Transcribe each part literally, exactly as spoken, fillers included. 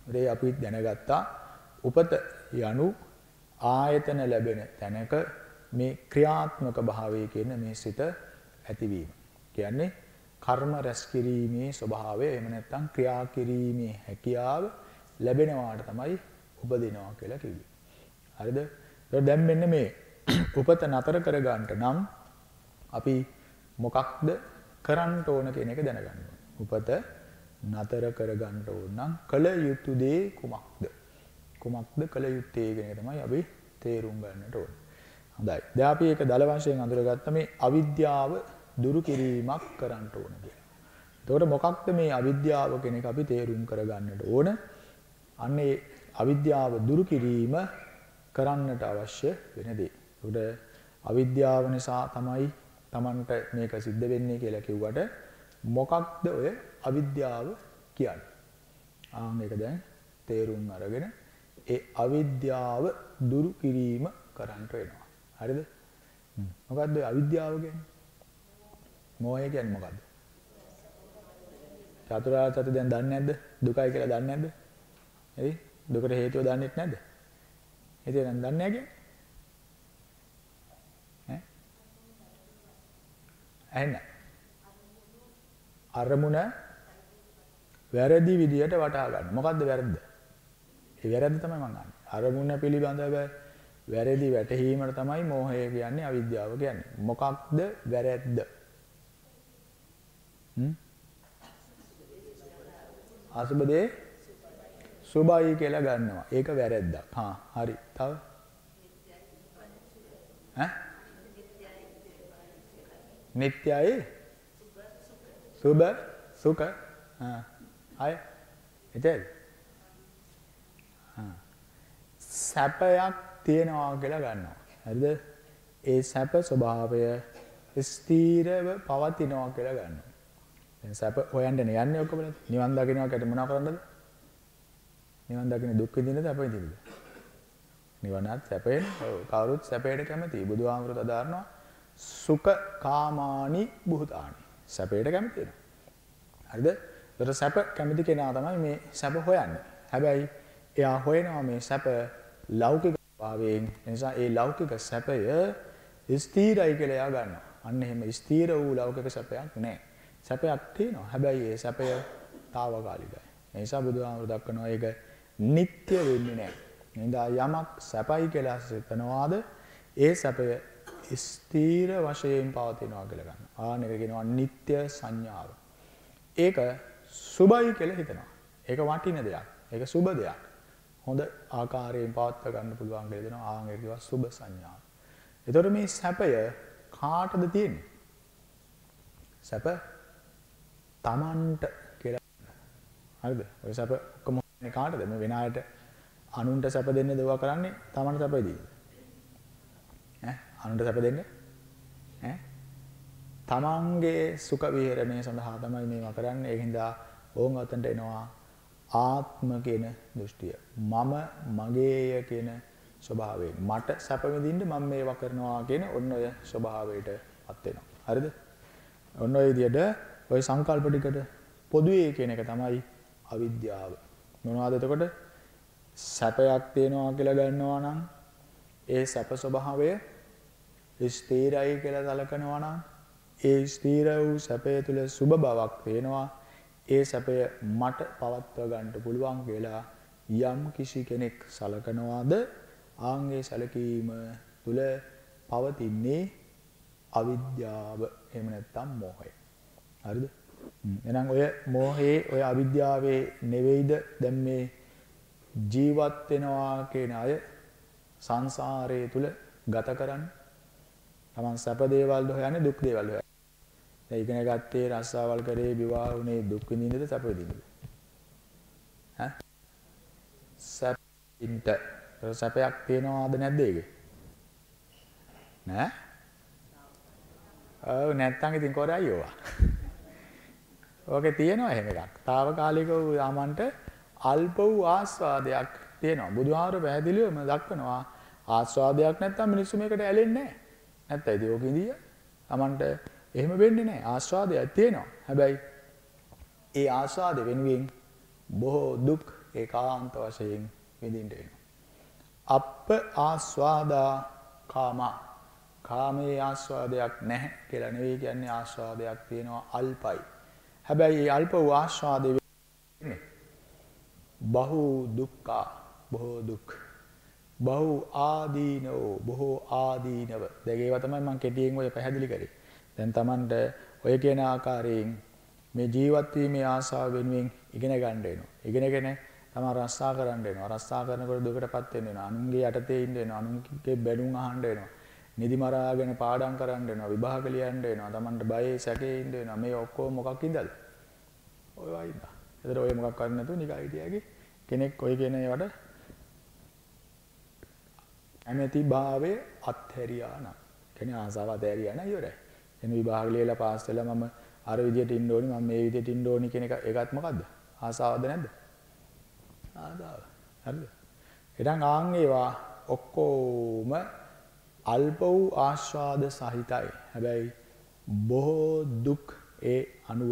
ඒ අපි දැනගත්තා උපත යනු ආයතන ලැබෙන තැනක මේ ක්‍රියාත්මක භාවය කියන මේ සිත ඇතිවීම. කියන්නේ කර්ම රැස් කිරීමේ ස්වභාවය එහෙම නැත්නම් ක්‍රියා කිරීමේ හැකියාව ලැබෙනවාට තමයි උපදිනවා කියලා කිව්වේ. හරිද? ඒක දැන් මෙන්න මේ උපත නතර කර ගන්නට නම් අපි මොකක්ද කරන්න ඕන කියන එක දැනගන්න ඕනේ. උපත නතර කර ගන්නට ඕන නම් කල යුතු දේ කුමක්ද? කුමක්ද කල යුත්තේ කියන එක තමයි අපි තේරුම් ගන්නට ඕන. හොඳයි. දැන් අපි ඒක දල වශයෙන් අඳුරගත්ත මේ අවිද්‍යාව දුරු කිරීමක් කරන්න ඕන කියලා. එතකොට මොකක්ද මේ අවිද්‍යාව කියන එක අපි තේරුම් කර ගන්නට ඕන. අන්න ඒ අවිද්‍යාව දුරු කිරීම කරන්නට අවශ්‍ය වෙන දේ. ඒකට අවිද්‍යාව නිසා තමයි Tamanට මේක සිද්ධ වෙන්නේ කියලා කිව්වට මොකක්ද ඔය අවිද්‍යාව කියන්නේ? ආන් ඒක දැන් තේරුම් අරගෙන ඒ අවිද්‍යාව දුරු කිරීම කරන්නට වෙනවා. හරිද? මොකක්ද ඔය අවිද්‍යාව කියන්නේ? මොහය කියන්නේ මොකක්ද? චතුරාර්ය සත්‍ය දැන් දන්නේ නැද්ද? දුකයි කියලා දන්නේ නැද්ද? එයි දුකට හේතුව දන්නේ නැද්ද? හේතුව දැන් දන්නේ නැහැ කියන්නේ? ඈ? ඇහෙන්න. අරමුණ වැරදි විදියට වටහා ගන්න. මොකද්ද වැරද්ද? ඒ වැරද්ද තමයි මම අහන්නේ. අරමුණ පිළිබඳව වැරදි වැටහීමට තමයි මෝහය කියන්නේ අවිද්‍යාව කියන්නේ. මොකක්ද වැරද්ද? හ්ම්? අසුබදේ සුබයි කියලා ගන්නවා. ඒක වැරද්දක්. හා හරි. තව? ඈ? නිට්ටයයි සුබ සුඛ. හා. අය. එතෙල්. හා. සැපයක් තියෙනවා කියලා ගන්නවා. හරිද? ඒ සැප ස්වභාවය ස්ථීරව පවතිනවා කියලා ගන්නවා. දැන් සැප හොයන්න යන්නේ ඔක්කොම නිවන් දකින්නවා කියලා මොනවා කරන්නද? නිවන් දකින්න දුක් විඳින්නද අප විඳින්නද? නිවනත් සැපේන. ඔව් කවුරුත් සැපයට කැමතියි. බුදුහාමුදුරුවෝ අදාරනවා සුඛ කාමානි බුතානි. සැපයට කැමති වෙනවා. හරිද? ඒතර සැප කැමති කෙනා තමයි මේ සැප හොයන්නේ. හැබැයි එයා හොයනවා මේ සැප ලෞකික භාවයෙන්. ඒ නිසා ඒ ලෞකික සැපය ස්ථිරයි කියලා එයා ගන්නවා. අන්න එහෙම ස්ථිර වූ ලෞකික සැපයක් නැහැ. සැපයක් තියෙනවා. හැබැයි ඒ සැපය తాවකාලිකයි. ඒ නිසා බුදුහාමුදුරුවෝ දක්වනවා ඒක නිට්ටය වෙන්නේ නැහැ. එහෙනම් යමක් සැපයි කියලා හිතනවාද ඒ සැපය ස්ථිර වශයෙන් පවතිනවා කියලා ගන්නවා. ආන එක කියනවා නිට්ටය සංඥාව. ඒක සුබයි කියලා හිතනවා. ඒක වටින දෙයක්. ඒක සුබ දෙයක්. හොඳ ආකාරයෙන් පවත්වා ගන්න පුළුවන් කියලා දෙනවා. ආන් ඒක කියවා සුබ සංඥාව. ඒතකොට මේ සැපය කාටද තියෙන්නේ? සැප තමන්ට කියලා. හරිද? ඔය සැප ඔක්කොම කාටද? මේ වෙන අයට අනුන්ට සැප දෙන්න දේවා කරන්නේ තමන්ට සැප දෙන්නේ. ඈ අනුන්ට සැප දෙන්න ඈ තමන්ගේ සුඛ විහරණය සඳහා තමයි මේවා කරන්නේ. ඒ හින්දා ඕන් අතන්ට එනවා ආත්ම කියන දෘෂ්ටිය. මම මගේය කියන ස්වභාවයෙන් මට සැප විඳින්න මම මේවා කරනවා කියන ඔන්න ඔය ස්වභාවයටපත් වෙනවා. හරිද? ඔන්න ඔය විදිහට ඔය සංකල්ප ටිකට පොදුවේ කියන එක තමයි අවිද්‍යාව. මොනවද එතකොට? සැපයක් තියෙනවා කියලා ගන්නවා නම් ඒ සැප ස්වභාවය ස්ථිරයි කියලා සැලකනවා නම් ඒ ස්ථිර වූ සැපය තුළ සුබ බවක් තියෙනවා. ඒ සැපය මට පවත්වා ගන්න පුළුවන් කියලා යම් කිසි කෙනෙක් සැලකනවාද ආන්ගේ සැලකීම තුළ පවතින්නේ අවිද්‍යාව. එහෙම නැත්නම් මෝහය. හරිද? එහෙනම් ඔය මෝහයේ ඔය අවිද්‍යාවේ නෙවෙයිද දැන් මේ ජීවත් වෙනවා කියන අය සංසාරයේ තුල ගත කරන්නේ. තමන් සැප දේවල්ද හොයන්නේ දුක් දේවල්ද හොයන්නේ. දැන් ඉගෙන ගත්තේ රස්සාවල් කරේ විවාහ වුණේ දුක් විඳින්නද සැප විඳින්නද? ඈ? සැපින්ට සැපයක් තියනවාද නැද්ද ඒකේ? නෑ? ඔව් නැත්තම් ඉතින් කරයි ඕවා. ඕකේ තියෙනවා එහෙම එකක්. తాවකාලික වූ යාමන්ට අල්ප වූ ආස්වාදයක් තියෙනවා. බුදුහාමර පැහැදිලිවම දක්වනවා ආස්වාදයක් නැත්තම් මිනිස්සු මේකට ඇලෙන්නේ නැහැ. නැත්තම් ඉතින් ඕක ඉඳිය. Tamanට එහෙම වෙන්නේ නැහැ. ආස්වාදයක් තියෙනවා. හැබැයි ඒ ආස්වාද වෙනුවෙන් බොහෝ දුක් ඒකාන්ත වශයෙන් විඳින්න වෙනවා. අප්ප ආස්වාදා කාමා කාමයේ ආස්වාදයක් නැහැ කියලා නෙවෙයි කියන්නේ ආස්වාදයක් තියෙනවා අල්පයි. හැබැයි මේ අල්ප වූ ආස්වාදේ වෙන්නේ බහු දුක්ඛ බොහෝ දුක් බහු ආදීනෝ බොහෝ ආදීනව. දැන් ඒවා තමයි මම කෙටියෙන් ඔය පැහැදිලි කරේ. දැන් Tamanට ඔය කියන ආකාරයෙන් මේ ජීවත් වීමේ ආසාව වෙනුවෙන් ඉගෙන ගන්න වෙනවා. ඉගෙනගෙන තමයි රස්සා කරන්න වෙනවා. රස්සා කරනකොට දුකටපත් වෙන්න වෙනවා. අනුන්ගේ යටතේ ඉන්න වෙනවා. අනුන්ගේ බැනුම් අහන්න වෙනවා. නිදි මරාගෙන පාඩම් කරන්න වෙනවා. විභාග ලියන්න වෙනවා. Tamanට බයේ සැකේ ඉන්න වෙනවා. මේ ඔක්කොම මොකක් ඉඳලාද? ඔය වයින්ද. ඒතර ඔය මොකක් කරන්නේ නැතුව නිකන් හිටියාගේ කෙනෙක් ඔය කියන ඒවට ඇමති භාවයේ අත්හැරියා නම්. කියන්නේ ආසාව අත්හැරියා නම් ඉවරයි. එන විභාග ලියලා පාස් වෙලා මම අර විදියට ඉන්න ඕනි මම මේ විදියට ඉන්න ඕනි කියන එක ඒකත් මොකද්ද? ආසාවද නැද්ද? ආසාව. හරිද? එහෙනම් ආන් ඒවා ඔක්කොම අල්ප වූ ආස්වාද සහිතයි. හැබැයි බොහෝ දුක් ඒ අනුව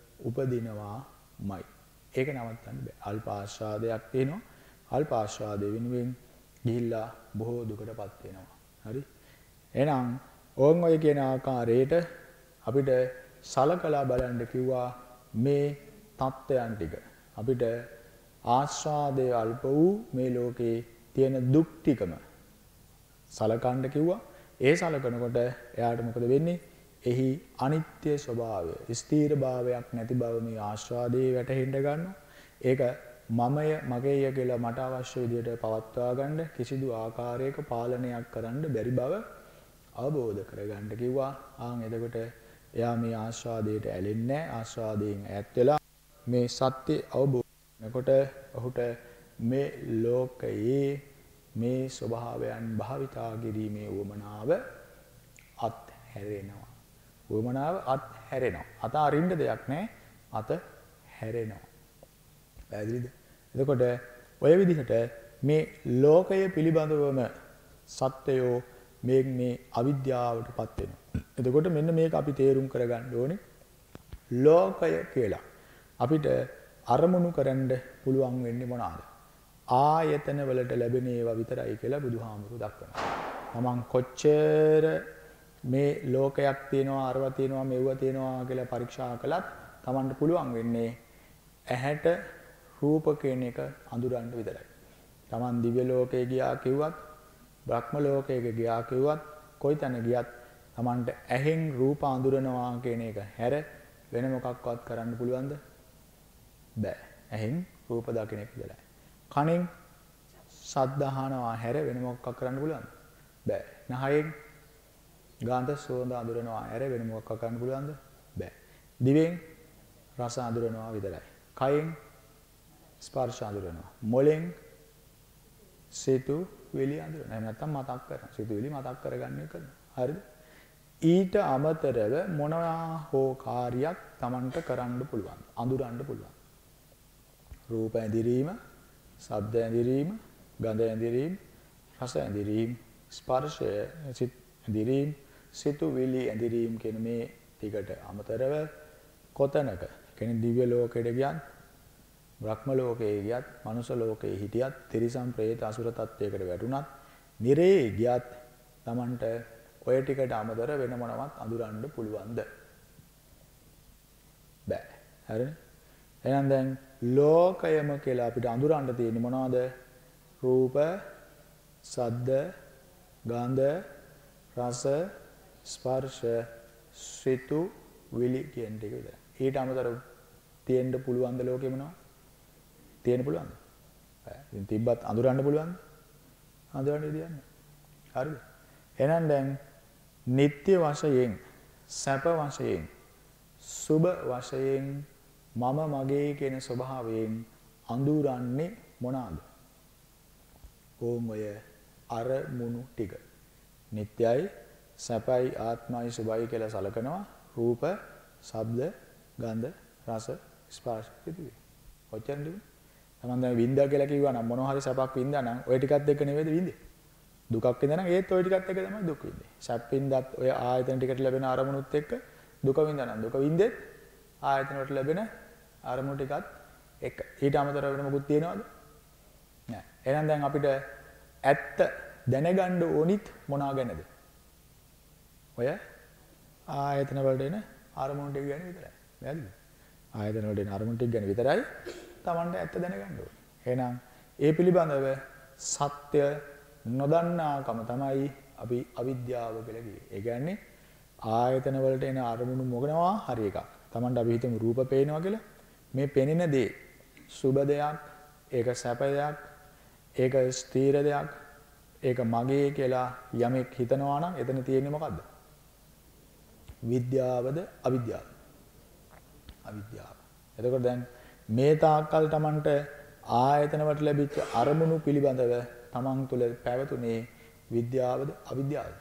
උපදිනවාමයි. ඒක නවත්තන්න බෑ. අල්ප ආස්වාදයක් තියෙනවා. අල්ප ආස්වාදෙ වෙනුවෙන් ගිහිල්ලා බොහෝ දුකටපත් වෙනවා. හරි? එහෙනම් ඕන් ඔය කියන ආකාරයට අපිට සලකලා බලන්න කිව්වා මේ தත්ත්වයන් ටික. අපිට ආස්වාදයේ අල්ප වූ මේ ලෝකේ තියෙන දුක් ටිකම සලකන්න කිව්වා. ඒ සලකනකොට එයාට මොකද වෙන්නේ? එහි අනිත්‍ය ස්වභාවය, ස්ථීර භාවයක් නැති බව මේ ආස්වාදයේ වැටහෙන්න ගන්නවා. ඒක මමය, මගේය කියලා මට අවශ්‍ය විදිහට පවත්වා ගන්න කිසිදු ආකාරයක පාලනයක් කරන්න බැරි බව අවබෝධ කරගන්න කිව්වා. ආන් එතකොට එයා මේ ආස්වාදයට ඇලෙන්නේ නැහැ. ආස්වාදයෙන් ඈත් වෙලා මේ සත්‍ය අවබෝධ කරනකොට ඔහුට මේ ලෝකයේ මේ ස්වභාවයන් භාවිතා කිරීමේ උවමනාව අත්හැරෙනවා. උවමනාව අත්හැරෙනවා. අත අරින්න දෙයක් නැහැ. අත හැරෙනවා. පැහැදිලිද? එතකොට ඔය විදිහට මේ ලෝකය පිළිබඳවම සත්‍යයෝ මේ මේ අවිද්‍යාවටපත් වෙනවා. එතකොට මෙන්න මේක අපි තේරුම් කරගන්න ඕනේ. ලෝකය කියලා අපිට අරමුණු කරන්න පුළුවන් වෙන්නේ මොනවාද? ආයතන වලට ලැබෙන ඒවා විතරයි කියලා බුදුහාමුදුරු දක්වනවා. තමන් කොච්චර මේ ලෝකයක් තියෙනවා, අරව තියෙනවා, මෙව්ව තියෙනවා කියලා පරීක්ෂා කළත් තමන්ට පුළුවන් වෙන්නේ ඇහැට රූප කියන එක අඳුරන්න විතරයි. තමන් දිව්‍ය ලෝකේ ගියා කිව්වත්, බ්‍රහ්ම ලෝකයක ගියා කිව්වත්, කොයි තැන ගියත් තමන්ට ඇහෙන් රූප අඳුරනවා කියන එක හැර වෙන මොකක්වත් කරන්න පුළුවන්ද? බෑ. ඇහෙන් රූප දකින්න එක විතරයි. කනෙන් ශබ්ද අහනවා හැර වෙන මොකක් කරන්න පුළුවන්ද? බෑ. නහයෙන් ගන්ධ සුවඳ අඳුරනවා හැර වෙන මොකක් කරන්න පුළුවන්ද? බෑ. දිවෙන් රස අඳුරනවා විතරයි. කයෙන් ස්පර්ශ අඳුරනවා. මොලෙන් සිතු විලි අඳුරනවා. එහෙම නැත්නම් මතක් කරනවා. සිතු විලි මතක් කරගන්න එක. හරිද? ඊට අමතරව මොනවා හෝ කාර්යයක් Tamanට කරන්න පුළුවන්. අඳුරන්න පුළුවන්. රූප ඇඳිරීම, ශබ්ද ඇඳිරීම, ගන්ධ ඇඳිරීම, රස ඇඳිරීම, ස්පර්ශය ඇඳිරීම, සිතුවිලි ඇඳිරීම කියන මේ ටිකට අමතරව කොතනක කියන්නේ දිව්‍ය ලෝකෙට ගියත්, බ්‍රහ්ම ලෝකයේ ගියත්, මනුෂ්‍ය ලෝකයේ හිටියත්, තිරිසන් ප්‍රේත අසුර තත්වයකට වැටුණත්, නිරේ ගියත් Tamanට ඔය ටිකට අමතර වෙන මොනවත් අඳුරන්න පුළුවන්ද? බෑ. හරිනේ? එහෙනම් දැන් ලෝකයම කියලා අපිට අඳුරන්න තියෙන්නේ මොනවද? රූප, ශබ්ද, ගන්ධ, රස, ස්පර්ශ, සිතු, විලි කියන ටික විතරයි. ඊට අමතරව තියෙන්න පුළුවන් ද ලෝකෙ මොනවද? තියෙන්න පුළුවන්ද? බෑ. ඉතින් තිබ්බත් අඳුරන්න පුළුවන්ද? අඳුරන්න විදියක් නැහැ. හරිද? එහෙනම් දැන් නিত্য වශයෙන්, සැප වශයෙන්, සුබ වශයෙන් මම මගේ කියන ස්වභාවයෙන් අඳුරන්නේ මොනවාද? ඕම් ඔය අරමුණු ටික. නිට්ටයයි, සැපයි, ආත්මයි, සුබයි කියලා සලකනවා. රූප, ශබ්ද, ගන්ධ, රස, ස්පර්ශ පිටිවි. ඔච්චරද? තමන් දැන් වින්දා කියලා කිව්වා නම් මොනවා හරි සැපක් වින්දා නම් ඔය ටිකත් එක්ක නෙවෙයිද වින්දේ? දුකක් වින්දා නම් ඒත් ඔය ටිකත් එක්ක තමයි දුක් වින්දේ. සැප වින්දාත් ඔය ආයතන ටිකට ලැබෙන අරමුණුත් එක්ක දුක වින්දා නම් දුක වින්දෙත් ආයතන වලට ලැබෙන අරමුණු ටිකත් එක ඊට අමතරව වෙන මොකුත් තියනවද? නෑ. එහෙනම් දැන් අපිට ඇත්ත දැනගන්න ඕනිත් මොනවා ගැනද? ඔය ආයතන වලට එන අරමුණු ටික ගැන විතරයි. නේද? ආයතන වලට එන අරමුණු ටික ගැන විතරයි Tamanට ඇත්ත දැනගන්න ඕනේ. එහෙනම් ඒ පිළිබඳව සත්‍ය නොදන්නාකම තමයි අපි අවිද්‍යාව කියලා කියන්නේ. ඒ කියන්නේ ආයතන වලට එන අරමුණු මොනවා හරි එකක්. Tamanට අපි හිතමු රූප පේනවා කියලා. මේ පෙනෙන දේ සුබ දෙයක්, ඒක සැප දෙයක්, ඒක ස්ථීර දෙයක්, ඒක මගේ කියලා යමෙක් හිතනවා නම් එතන තියෙන්නේ මොකද්ද? විද්‍යාවද අවිද්‍යාවද? අවිද්‍යාව. එතකොට දැන් මේ තාක්කල් Tamanට ආයතන වලට ලැබිච්ච අරමුණු පිළිබඳව Taman තුල පැවතුනේ විද්‍යාවද අවිද්‍යාවද?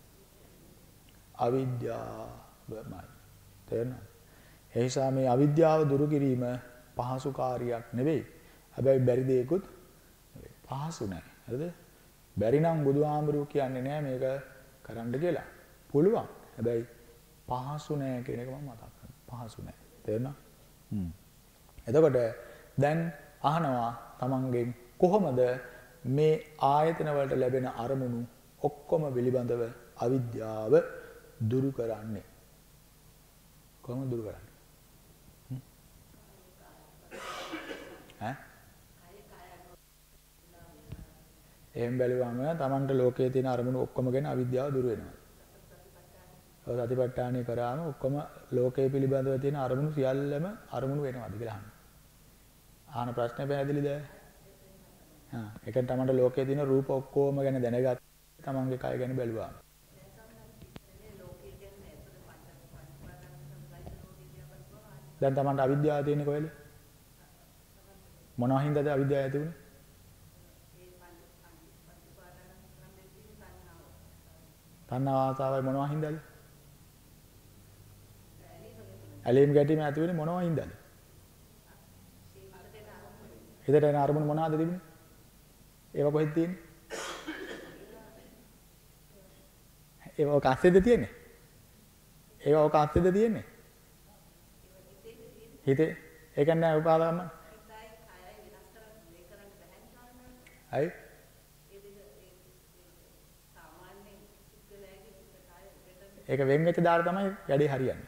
අවිද්‍යාවමයි. තේරෙනවද? ඒ නිසා මේ අවිද්‍යාව දුරු කිරීම පහසු කාර්යයක් නෙවෙයි. හැබැයි බැරි දෙයක්වත් නෙවෙයි. පහසු නෑ. හරිද? බැරි නම් බුදුහාමුදුරුවෝ කියන්නේ නෑ මේක කරන්න කියලා. පුළුවන්. හැබැයි පහසු නෑ කියන එක මම මතක් කරනවා. පහසු නෑ. තේරෙනවද? හ්ම්. එතකොට දැන් අහනවා තමන්ගෙන් කොහොමද මේ ආයතන වලට ලැබෙන අරමුණු ඔක්කොම පිළිබඳව අවිද්‍යාව දුරු කරන්නේ? කොහොමද දුරු කරන්නේ? ඈ? එහෙන් බැලුවම තමන්ට ලෝකයේ තියෙන අරමුණු ඔක්කොම ගැන අවිද්‍යාව දුරු වෙනවා. ඔය සතිපට්ඨානය කරාම ඔක්කොම ලෝකයේ පිළිබඳව තියෙන අරමුණු සියල්ලම අරමුණු වෙනවාද කියලා අහනවා. ආන ප්‍රශ්නේ පැහැදිලිද? හා ඒකෙන් තමන්ට ලෝකයේ තියෙන රූප ඔක්කොම ගැන දැනගත්ත තමන්ගේ කය ගැන බැලුවා. දැන් තමන්ට අවිද්‍යාව තියෙන්නේ කොහෙද? මොනවා හින්දාද අවිද්‍යාව ඇති වුනේ? තණ්හාව ආසාවයි මොනවා හින්දාද? ඇලීම් ගැටීම ඇති වෙන්නේ මොනවා හින්දාද? හිතට එන අරමුණු මොනවාද තිබුණේ? ඒවා කොහෙද තියෙන්නේ? ඒවා ඔක අස්සෙද තියෙන්නේ? ඒවා ඔක අස්සෙද තියෙන්නේ? හිතේ ඒ කියන්නේ උපාදානම. අය ඒක වෙන් වෙච්ච දාර තමයි වැඩේ හරියන්නේ.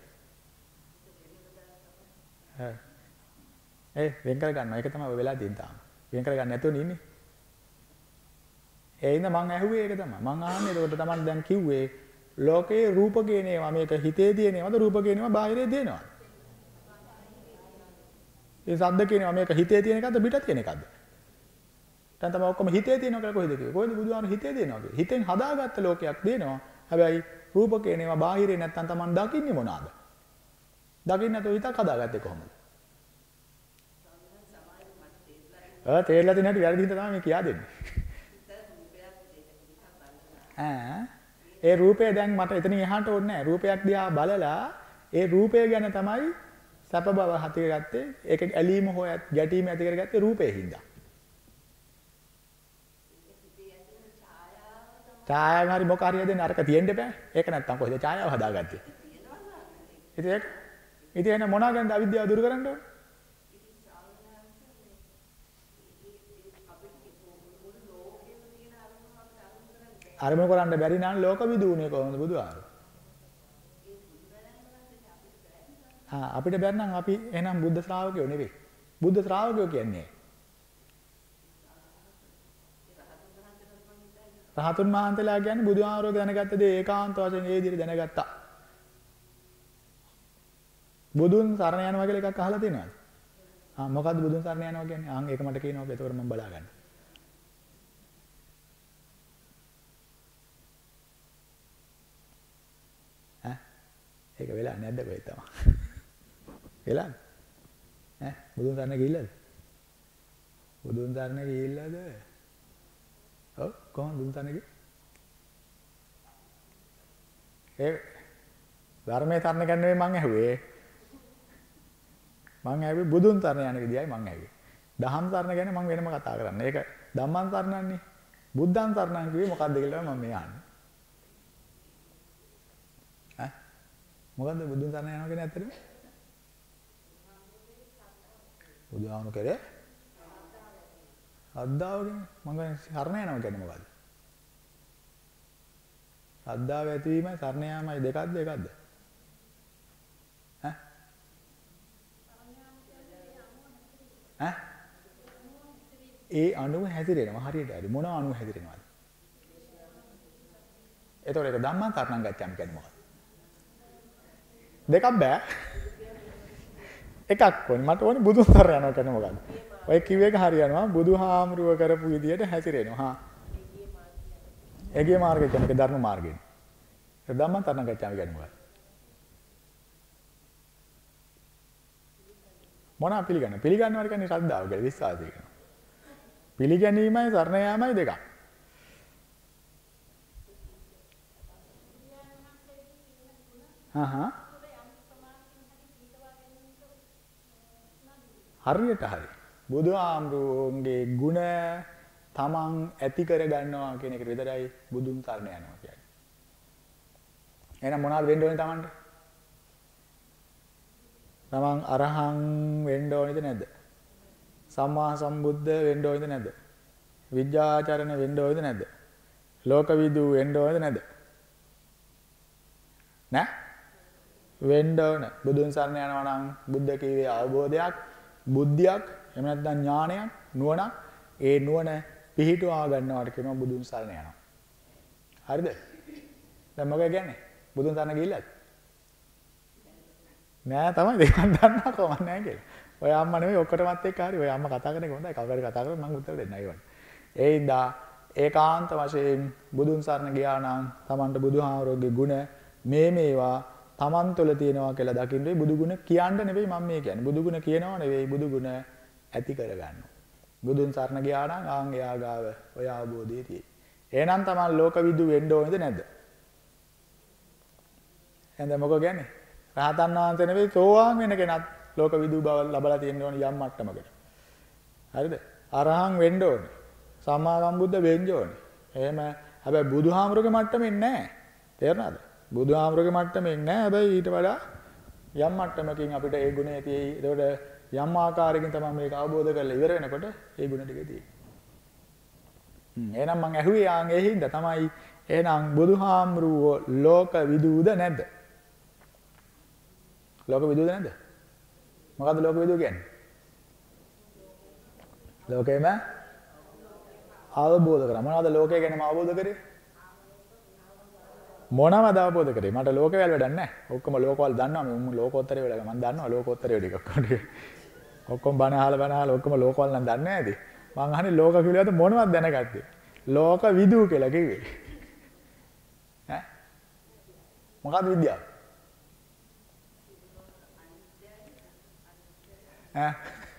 හා ඒ වෙන් කර ගන්නවා. ඒක තමයි ඔය වෙලා තියෙන තාම. වෙන් කර ගන්න නැතුව ඉන්නේ. ඒ ඉන්න මං ඇහුවේ ඒක තමයි. මං ආන්නේ ඒකට තමයි දැන් කිව්වේ ලෝකේ රූප කියන ඒවා මේක හිතේ තියෙන ඒවාද රූප කියන ඒවා බාහිරේ දෙනවද? ඒ ශබ්ද කියන ඒවා මේක හිතේ තියෙන එකක්ද පිට තියෙන එකක්ද? දැන් තමයි ඔක්කොම හිතේ තියෙනවා කියලා කොහෙද කිව්වේ? කොහෙද බුදුහාම හිතේ දෙනවා කියලා? හිතෙන් හදාගත්ත ලෝකයක් දෙනවා. හැබැයි රූප කියන ඒවා බාහිරේ නැත්තම් Taman දකින්නේ මොනවාද? දකින්න නැතුව හිතක් හදාගත්තේ කොහොමද? ආ තේරලා තියෙන හැටි වැරදි හින්දා තමයි මේ කියා දෙන්නේ. ඈ ඒ රූපය දැන් මට එතනින් එහාට ඕනේ නැහැ. රූපයක් දිහා බලලා ඒ රූපය ගැන තමයි සැප බව හති කරගත්තේ. ඒක ඇලීම හොයත් ගැටීම ඇති කරගත්තේ රූපේ හින්දා. ඡායාව හරි මොක හරි හදෙන්න අරක තියෙන්න බෑ. ඒක නැත්තම් කොහෙද ඡායාව හදාගත්තේ? ඉතින් ඒක ඉතින් එන මොනවා ගැනද අවිද්‍යාව දුරු කරන්න ඕනේ? අරමුණු කරන්න බැරි නම් ලෝක විදුනේ කොහොමද බුදුආර? ආ අපිට බැරි නම් අපි එහෙනම් බුද්ධ ශ්‍රාවකයෝ නෙවෙයි. බුද්ධ ශ්‍රාවකයෝ කියන්නේ රහතුන් වහන්සේලා කියන්නේ බුදුහාමරෝ දැනගත්ත දේ ඒකාන්ත වශයෙන් ඒ විදිහට දැනගත්තා. බුදුන් සරණ යනවා කියලා එකක් අහලා තියෙනවද? ආ මොකද්ද බුදුන් සරණ යනවා කියන්නේ? ආන් ඒක මට කියනවා. ඒකවල මම බලා ගන්න. ඈ ඒක වෙලා නැද්ද කොහෙද තමයි? වෙලාද? ඈ බුදුන් සරණ ගිහිල්ලාද? බුදුන් සරණ ගිහිල්ලාද? ඔව් කොහොමද බුදුන් සරණ ගියේ? ඒ ධර්මයේ සරණ ගන්න නෙවෙයි මං ඇහුවේ. මං ඇහුවේ බුදුන් සරණ යන විදියයි මං ඇහුවේ. දහම් සරණ ගැන මං වෙනම කතා කරන්නේ. ඒක ධම්මං සරණන්නේ. බුද්ධං සරණන් කිව්වේ මොකක්ද කියලා මම මේ අහන්නේ. ඈ මොකද්ද බුදුන් සරණ යනවා කියන්නේ ඇත්තටම? බුදුහාමුදුරු කරේ ශ්‍රද්ධාව කියන්නේ මම කියන්නේ සරණ යනවා කියන්නේ මොකද්ද? ශ්‍රද්ධාව ඇතිවීමයි සරණ යාමයි දෙකක්ද එකක්ද? ඈ? ඈ? ඒ අණුව හැදිරෙනවා හරියට හරි මොන අණුව හැදිරෙනවද? එතකොට ඒක ධම්මං සරණං ගච්ඡාමි කියන්නේ මොකක්ද? දෙකක් බෑ. එකක් ඕනේ. මට ඕනේ බුදුන් සරණ යනවා කියන්නේ මොකක්ද? ඔය කිව්ව එක හරියනවා බුදුහාමුදුරුව කරපු විදියට හැසිරෙනවා. හා. ඒගේ මාර්ගය කියන්නේ ධර්ම මාර්ගය. ඒ ධම්මං සරණං ගච්ඡාමි කියන්නේ මොකක්ද? මොනවා පිළිගන්න? පිළිගන්නවා කියන්නේ ශ්‍රද්ධාව කියලා විශ්වාසය කියනවා. පිළිගැනීමයි සරණ යාමයි දෙකක්. හා හා හරියට හරි. බුදුහාමුදුරන්ගේ ගුණ තමන් ඇති කර ගන්නවා කියන එක විතරයි බුදුන් සරණ යනවා කියන්නේ. එහෙනම් මොනවද වෙන්න ඕනේ තමන්ට? තමන් අරහං වෙන්න ඕනේද නැද්ද? සම්මා සම්බුද්ධ වෙන්න ඕනේද නැද්ද? විද්‍යාචරණ වෙන්න ඕනේද නැද්ද? ලෝකවිදු වෙන්න ඕනේද නැද්ද? නෑ? වෙන්න ඕන. බුදුන් සරණ යනවා නම් බුද්ධ කීවේ අවබෝධයක්, බුද්ධියක්, එහෙම නැත්නම් ඥානයක්, නුවණක්, ඒ නුවණ පිහිටුවා ගන්නවට කියනවා බුදුන් සරණ යනවා. හරිද? දැන් මොකද කියන්නේ? බුදුන් සරණ ගිහිල්ලාද? නෑ තමයි දෙකක් දන්නවා කොහොමද නෑ කියලා. ඔය අම්මා නෙමෙයි ඔක්කොටමත් එක්ක හරි. ඔය අම්මා කතා කරන එක හොඳයි. කවුරු හරි කතා කරොත් මම උත්තර දෙන්නම් ඒවට. ඒ ඉඳා ඒකාන්ත වශයෙන් බුදුන් සරණ ගියා නම් Tamanට බුදුහාමරෝගේ ගුණ මේ මේවා Taman තුළ තියෙනවා කියලා දකින්නේ බුදු ගුණ කියන්න නෙවෙයි මම මේ කියන්නේ. බුදු ගුණ කියනවා නෙවෙයි බුදු ගුණ ඇති කරගන්නවා. බුදුන් සරණ ගියා නම් ආන් එයා ගාව ඔය අවබෝධය තියෙයි. එහෙනම් Taman ලෝකවිදු වෙන්න ඕනේද නැද්ද? එහෙනම් මොකෝ කියන්නේ? රහතන් වහන්සේ නෙවෙයි සෝවාන් වෙන කෙනත් ලෝකවිදු බව ලබලා තියෙන්න ඕනේ යම් මට්ටමකට. හරිද? අරහං වෙන්න ඕනේ. සම්මා සම්බුද්ධ වෙන්න ඕනේ. එහෙම හැබැයි බුදුහාමුදුරගේ මට්ටමින් නෑ. තේරුණාද? බුදුහාමුදුරගේ මට්ටමින් නෑ. හැබැයි ඊට වඩා යම් මට්ටමකින් අපිට ඒ ගුණය තියෙයි. ඒකට යම් ආකාරයකින් තමයි මේක අවබෝධ කරලා ඉවර වෙනකොට ඒ ගුණ ටික තියෙයි. හ්ම් එහෙනම් මං ඇහුවේ ආන් ඒ හින්දා තමයි එහෙනම් බුදුහාමුදුරුවෝ ලෝක විදුද නැද්ද? ලෝක විදුද නැද්ද? මොකද්ද ලෝක විදුව කියන්නේ? ලෝකෙම අවබෝධ කරා. මොනවද ලෝකය ගැනම අවබෝධ කරේ? මොනවද අවබෝධ කරේ? මට ලෝකවල වැඩක් නැහැ. ඔක්කොම ලෝකවල දන්නවා. මම ලෝකෝත්තරේ වැඩ මම දන්නවා ලෝකෝත්තරේ වැඩ එකක් වගේ. ඔක්කොම බණ අහලා බණ අහලා ඔක්කොම ලෝකවල නම් දන්නේ නැහැද? මං අහන්නේ ලෝක කිව්ලද මොනවද දැනගත්තේ? ලෝක විදු කියලා කිව්වේ. ඈ? මොකක්ද විද්‍යාව? ඈ?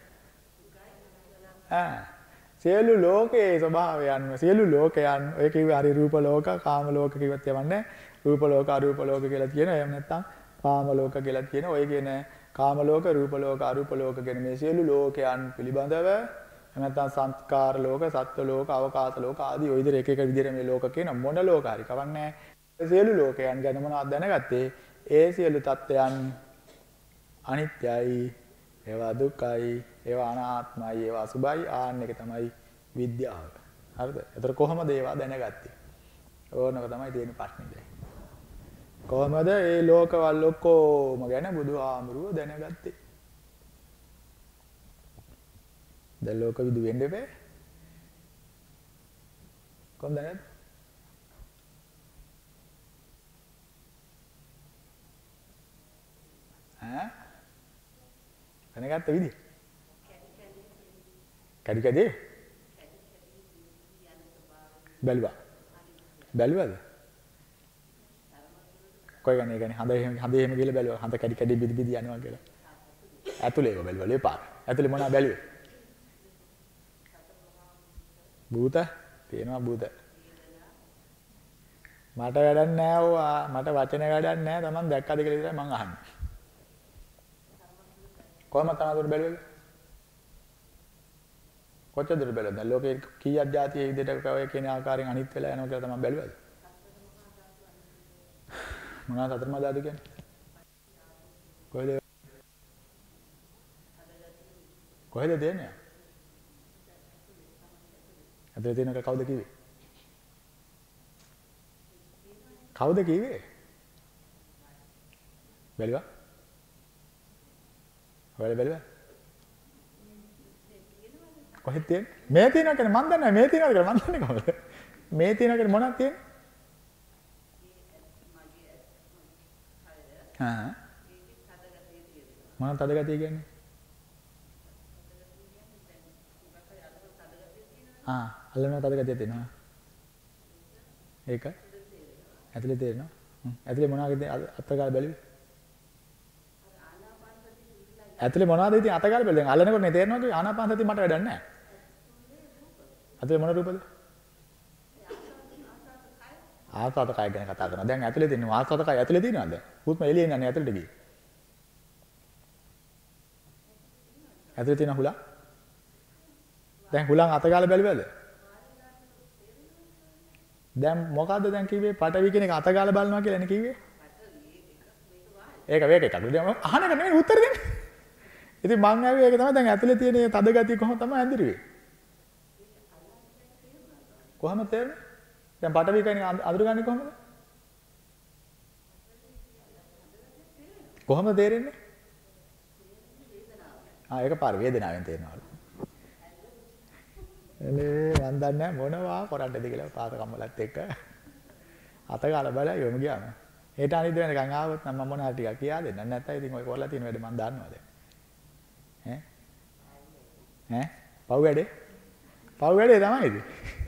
ඈ සියලු ලෝකයේ ස්වභාවයන් සියලු ලෝකයන් ඔය කිව්වේ හරි රූප ලෝක කාම ලෝක කිව්වත් යවන්නේ රූප ලෝක අරූප ලෝක කියලා කියනවා එහෙම නැත්නම් කාම ලෝක කියලා කියන ඔය කියන කාම ලෝක රූප ලෝක අරූප ලෝක කියන මේ සියලු ලෝකයන් පිළිබඳව එහෙම නැත්නම් සංස්කාර ලෝක සත්ත්ව ලෝක අවකාශ ලෝක ආදී ඔය විදිහට එක එක විදිහට මේ ලෝක කියන මොන ලෝක හරි කවන්නේ සියලු ලෝකයන් ගැන මොනවද දැනගත්තේ ඒ සියලු தත්ත්වයන් අනිත්‍යයි ඒවා දුකයි ඒවා අනාත්මයි ඒවා අසුභයි ආන්න එක තමයි විද්‍යාව. හරිද? ඒතර කොහොමද ඒවා දැනගත්තේ? ඕනක තමයි තියෙන ප්‍රශ්නේ දැන්. කොහොමද මේ ලෝකවල ඔක්කොම ගැන බුදුහාමුදුරුව දැනගත්තේ? දැන් ලෝක විදු වෙන්න එපේ. කොහොමද දැනගත්තේ? ඈ? දැනගත්ත විදිහ කැඩි කැඩි බැලුවා බැලුවද කොයි ගන්නේ ගන්නේ හඳ එහෙම හඳ එහෙම ගිහලා බැලුවා හඳ කැඩි කැඩි බිදි බිදි යනවා කියලා ඇතුලේ ඒක බැලුවා ලේපාර ඇතුලේ මොනවා බැලුවේ භූත තියෙනවා භූත මට වැඩක් නැහැ ඕවා මට වචන වැඩක් නැහැ Taman දැක්කද කියලා විතරයි මං අහන්නේ කොහොමද තමයි බැලුවේ කොච්චර දුර බැලුවද? දැන් ලෝකේ කීයක් જાතියේ විදිහට ඔය කියන ආකාරයෙන් අනිත් වෙලා යනවා කියලා තමයි බැලුවද? මොනවාද සතර මහා ධාතු කියන්නේ? කොහෙද? කොහෙද තියෙන්නේ? ඇතුලේ තියෙන එක කවුද කිව්වේ? කවුද කිව්වේ? බැලුවා? හොයලා බැලුවා? කොහෙද තියෙන්නේ? මේ තියෙනවා කියන්නේ මන් දන්නේ මේ තියෙනවද කියලා මන් දන්නේ කොහොමද? මේ තියෙනවා කියන්නේ මොනවද තියෙන්නේ? හා මොනවද තද ගතිය කියන්නේ? ආ අල්ලනවා තද ගතිය තියෙනවා. ඒක ඇතුලේ තියෙනවා. ඇතුලේ මොනවද අතගාලා බැලුවේ? ඇතුලේ මොනවද ඉතින් අතගාලා බැලුවේ? දැන් අල්ලනකොට නේ තේරෙනවා කිව්වේ ආනාපාන සතිය මට වැඩක් නැහැ. ඇතුලේ මොන රූපද? ආස්වාද කය ගැන කතා කරනවා. දැන් ඇතුලේ තියෙන ආස්වාද කය ඇතුලේ තියෙනවද? හුස්ම එළියෙන් යන්නේ ඇතුලට ගියේ. ඇතුලේ තියෙන හුලං? දැන් හුලං අතගාලා බැලුවද? දැන් මොකද්ද දැන් කිව්වේ? පටවි කියන එක අතගාලා බලනවා කියලා නේ කිව්වේ? ඒක වේක එකක්. දැන් අහන එක නෙමෙයි උත්තර දෙන්නේ. ඉතින් මං ඇහුවේ ඒක තමයි දැන් ඇතුලේ තියෙන මේ තද ගතිය කොහොම තමයි ඇඳිරුවේ? කොහොමද තේරෙන්නේ? දැන් පටවි කියන්නේ අඳුරගන්නේ කොහොමද? කොහොමද තේරෙන්නේ? ආ ඒක පාර වේදනාවෙන් තේරෙනවලු. එනේ මන් දන්නේ මොනවා කරන්නද කියලා පාත කම්මලත් එක්ක අත ගාලා බලලා යොමු ගියාම. ඒට අනිත් වෙනකන් ආවොත් නම් මම මොනවා ටිකක් කියා දෙන්නම්. නැත්නම් ඉතින් ඔය කරලා තියෙන වැඩ මන් දන්නවා දැන්. ඈ? ඈ? පව් වැඩේ? පව් වැඩේ තමයි ඉතින්.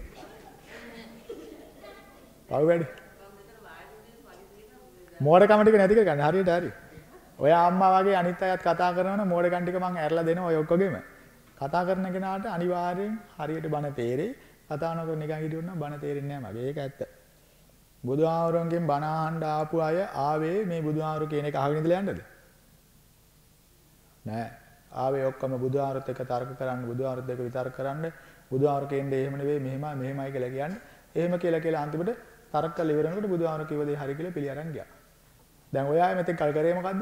පව් වැඩේ. මෝඩකම ටික නැති කරගන්න හරියට හරි. ඔය අම්මා වගේ අනිත් අයත් කතා කරනවනම් මෝඩකම් ටික මං ඇරලා දෙනවා ඔය ඔක්කොගෙම. කතා කරන කෙනාට අනිවාර්යෙන් හරියට බණ තේරෙයි. කතා නොකර නිකන් හිටියොත් නම් බණ තේරෙන්නේ නැහැ මගේ. ඒක ඇත්ත. බුදුහාමුදුරන්ගෙන් බණ අහන්න ආපු අය ආවේ මේ බුදුහාමුදුරු කියන එක අහගෙන ඉඳලා යන්නද? නෑ. ආවේ ඔක්කොම බුදුහාමුදුරුත් එක්ක තර්ක කරන්න, බුදුහාමුදුරුත් එක්ක විතර්ක කරන්න, බුදුහාමුදුරු කියන්නේ එහෙම නෙවෙයි, මෙහෙමයි, මෙහෙමයි කියලා කියන්නේ. එහෙම කියලා කියලා අන්තිමට තර්ක කරලා ඉවරනකොට බුදුහාමුදුරු කිව්ව දේ හරි කියලා පිළි අරන් ගියා. දැන් ඔය අය මෙතෙක් කල් කරේ මොකද්ද?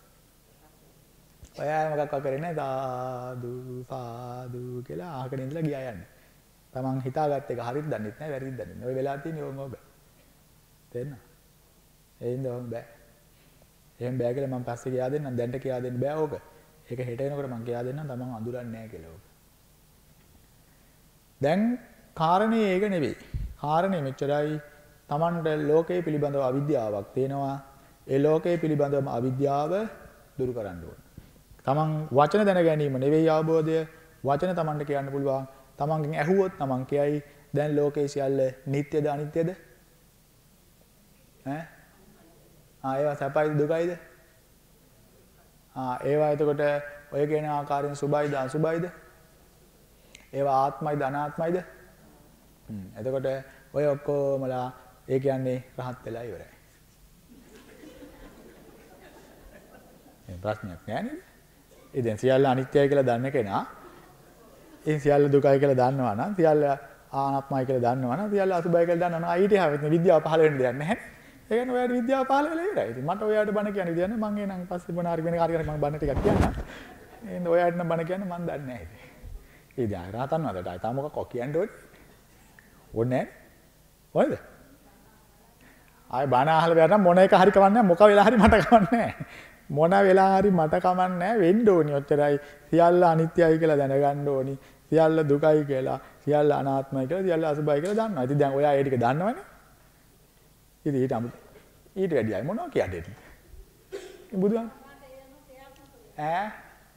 ඔය අය මොකක්වත් කරේ නැහැ. සාදු සාදු කියලා අහගෙන ඉඳලා ගියා යන්නේ. තමන් හිතාගත්ත එක හරිද දන්නෙත් නැහැ, වැරදිද දන්නෙත් නැහැ. ඔය වෙලාව තියෙන්නේ ඕම ඔබ. තේරෙනවද? ඒ ඉඳ ඕම බෑ. එහෙම බෑ කියලා මම පස්සේ කියා දෙන්නම්. දැන්ට කියා දෙන්න බෑ ඕක. ඒක හෙට එනකොට මම කියා දෙන්නම් තමන් අඳුරන්නේ නැහැ කියලා ඕක. දැන් කාරණේ ඒක නෙවෙයි. කාරණේ මෙච්චරයි. තමන්ට ලෝකයේ පිළිබඳව අවිද්‍යාවක් තියෙනවා. ඒ ලෝකයේ පිළිබඳවම අවිද්‍යාව දුරු කරන්න ඕන. තමන් වචන දැන ගැනීම නෙවෙයි අවබෝධය. වචන තමන්ට කියන්න පුළුවන්. තමන්ගෙන් ඇහුවොත් තමන් කියයි දැන් ලෝකයේ සියල්ල නිට්ටයද අනිත්‍යද? ඈ? ආ ඒවා සැපයිද දුකයිද? ආ ඒවා එතකොට ඔය කියන ආකාරයෙන් සුභයිද අසුභයිද? ඒවා ආත්මයිද අනාත්මයිද? හ්ම් එතකොට ඔය ඔක්කොමලා ඒ කියන්නේ රහත් වෙලා ඉවරයි. මේ ප්‍රශ්නයක් නෑ නේද? ඉතින් සියල්ල අනිත්‍යයි කියලා දන්න කෙනා ඒ සියල්ල දුකයි කියලා දන්නවා නම් සියල්ල ආනාත්මයි කියලා දන්නවා නම් සියල්ල අසුභයි කියලා දන්නවා නම් ඊට හැවෙත් විද්‍යාව පහළ වෙන්න දෙයක් නැහැ. ඒ කියන්නේ ඔයාලට විද්‍යාව පහළ වෙලා ඉවරයි. ඉතින් මට ඔයාලට බණ කියන්න විදියක් නැහැ. මම එනං පස්සේ බණ හරි වෙන කාර්යයක් මම බණ ටිකක් කියන්නම්. එහෙනම් ඔයාලට නම් බණ කියන්න මම දන්නේ නැහැ ඉතින්. ඒ දැන් රහතන් වහන්සේට ආයි තාම මොකක් කියන්න ඕනේ? ඕනේ නැහැ. හොයද? ආයි බණ අහලා බැලුවා මොන එක හරි කවන්නේ නැහැ. මොක වෙලා හරි මට කවන්නේ නැහැ. මොන වෙලා හරි මට කමන්නේ නැහැ. වෙන්න ඕනි. ඔච්චරයි. සියල්ල අනිත්‍යයි කියලා දැනගන්න ඕනි. සියල්ල දුකයි කියලා, සියල්ල අනාත්මයි කියලා, සියල්ල අසුභයි කියලා දන්නවා. ඉතින් දැන් ඔයා ඒ ටික දන්නවනේ. ඉතින් ඊට අමුතු ඊට වැඩි අය මොනවා කියන්නේ? ඉතින් බුදුහාම ඈ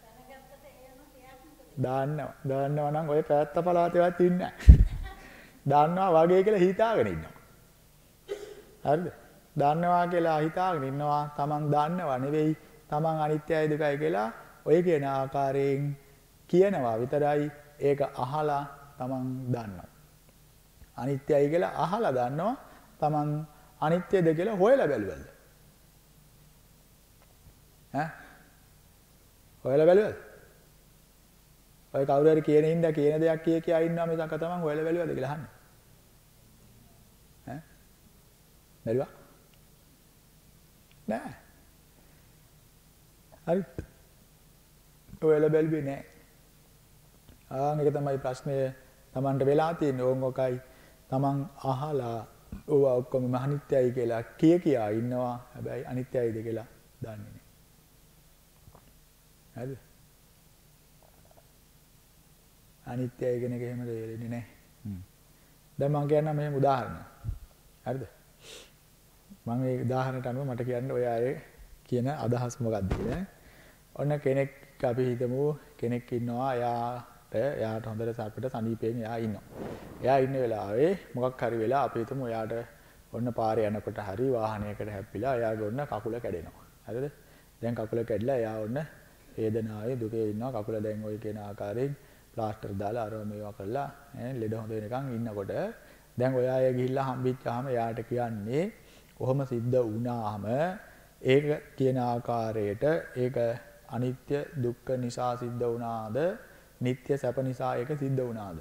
දාන්නවා. දාන්නවා නම් ඔය පැත්ත පළාතේවත් ඉන්නේ නැහැ. දාන්නවා වගේ කියලා හිතාගෙන ඉන්නවා. හරිද? දන්නවා කියලා හිතාගෙන ඉන්නවා. තමන් දන්නවා නෙවෙයි. තමන් අනිත්‍යයි දුකයි කියලා ඔය කියන ආකාරයෙන් කියනවා විතරයි. ඒක අහලා තමන් දන්නවා. අනිත්‍යයි කියලා අහලා දන්නවා. තමන් අනිත්‍යද කියලා හොයලා බැලුවද? ඈ? හොයලා බැලුවද? ඔය කවුරු හරි කියන හින්දා කියන දෙයක් කිය කියා ඉන්නවා මිසක තමන් හොයලා බැලුවද කියලා අහන්නේ. ඈ? බැලුවා? නෑ. හරි. හොයලා බැලුවේ නෑ. ආන් ඒක තමයි ප්‍රශ්නේ Tamanට වෙලා තියෙන්නේ. ඕංගොකයි Taman අහලා ඕවා ඔක්කොම අනිත්‍යයි කියලා කිය කියා ඉන්නවා. හැබැයි අනිත්‍යයිද කියලා දන්නේ නැහැ. හරිද? අනිත්‍යයි කියන එක එහෙම තේරෙන්නේ නැහැ. හ්ම්. දැන් මම කියන්නම් මෙහෙම උදාහරණයක්. හරිද? මම මේ උදාහරණයට අනුව මට කියන්න ඔය අය කියන අදහස් මොකක්ද කියලා. ඔන්න කෙනෙක් අපි හිතමු කෙනෙක් ඉන්නවා එයාට එයාට හොඳට සාපේට සනීපයෙන් එයා ඉන්නවා. එයා ඉන්න වෙලාවේ මොකක් හරි වෙලා අපි හිතමු එයාට ඔන්න පාරේ යනකොට හරි වාහනයකට හැප්පිලා එයාගේ ඔන්න කකුල කැඩෙනවා. හරිද? දැන් කකුල කැඩිලා එයා ඔන්න වේදනාවේ දුකේ ඉන්නවා. කකුල දැන් ওই කියන ආකාරයෙන් ප්ලාස්ටර් දාලා අරව මේවා කරලා ඈ ලෙඩ හොඳ වෙනකන් ඉන්නකොට දැන් ඔය අය ගිහිල්ලා හම්බෙච්චාම එයාට කියන්නේ කොහොම සිද්ධ වුණාම ඒක කියන ආකාරයට ඒක අනිත්‍ය දුක්ඛ නිසා සිද්ධ වුණාද නිට්ටය සැප නිසා ඒක සිද්ධ වුණාද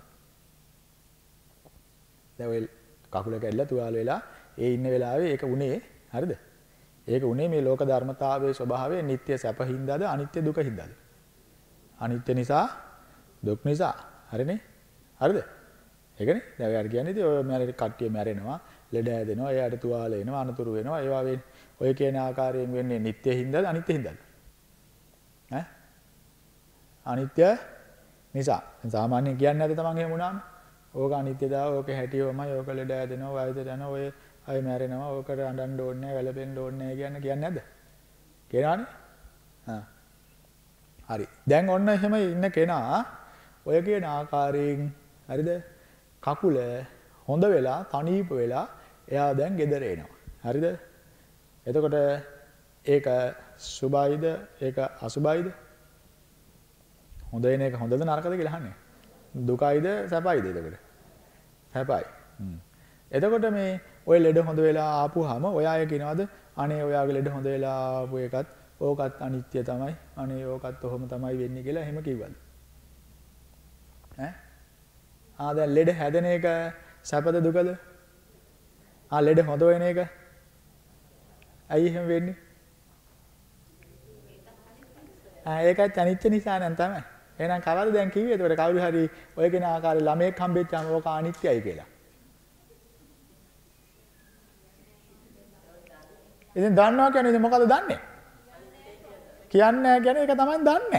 දැන් ඔය කකුල කැඩලා තුවාල වෙලා ඒ ඉන්න වෙලාවේ ඒක උනේ හරිද ඒක උනේ මේ ලෝක ධර්මතාවයේ ස්වභාවය නිට්ටය සැප හින්දාද අනිත්‍ය දුක හින්දාද අනිත්‍ය නිසා දුක් නිසා හරිනේ හරිද ඒකනේ දැන් ඔයාලා කියන්නේ ඉතින් ඔය මැරෙන කට්ටිය මැරෙනවා ලෙඩ හැදෙනවා එයාට තුවාල එනවා අනතුරු වෙනවා ඒවා වෙන්නේ ඔය කියන ආකාරයෙන් වෙන්නේ නිට්ටය හින්දාද අනිත්‍ය හින්දාද ඈ අනිත්‍ය නිසා සාමාන්‍යයෙන් කියන්නේ නැද්ද තමන් එහෙම වුණාම ඕක අනිත්‍යතාව ඕක හැටිවමයි ඕක ලෙඩ හැදෙනවා වයසට යනවා ඔය අය මැරෙනවා ඕකට අඬන්න ඕනේ නැහැ වැළපෙන්න ඕනේ නැහැ කියන්නේ කියන්නේ නැද්ද කියනවනේ හා හරි දැන් ඔන්න එහෙම ඉන්න කෙනා ඔය කියන ආකාරයෙන් හරිද කකුල හොඳ වෙලා තනීප වෙලා එයා දැන් ගෙදර එනවා හරිද එතකොට ඒක සුභයිද ඒක අසුභයිද හොඳ වෙන එක හොඳද නරකද කියලා අහන්නේ දුකයිද සැපයිද එතකොට සැපයි හ්ම් එතකොට මේ ඔය ලෙඩ හොඳ වෙලා ආපුවාම ඔය අය කියනවාද අනේ ඔයාගේ ලෙඩ හොඳ වෙලා ආපු එකත් ඕකත් අනිත්‍ය තමයි අනේ ඕකත් ඔහොම තමයි වෙන්නේ කියලා එහෙම කිව්වද ඈ ආ දැන් ලෙඩ හැදෙන එක සැපද දුකද ආ ලෙඩ හොඳ වෙන එක ඇයි එහෙම වෙන්නේ ආ ඒකත් අනිත්‍ය නිසා නම් තමයි එහෙනම් කවවද දැන් කිව්වේ ඒකට කවුරු හරි ඔය කෙන ආකාරයේ ළමයෙක් හම්බෙච්චාම ඕක අනිත්‍යයි කියලා ඉතින් දන්නවා කියන්නේ ඉතින් මොකද දන්නේ කියන්නේ නැහැ කියන්නේ ඒක තමයි දන්නේ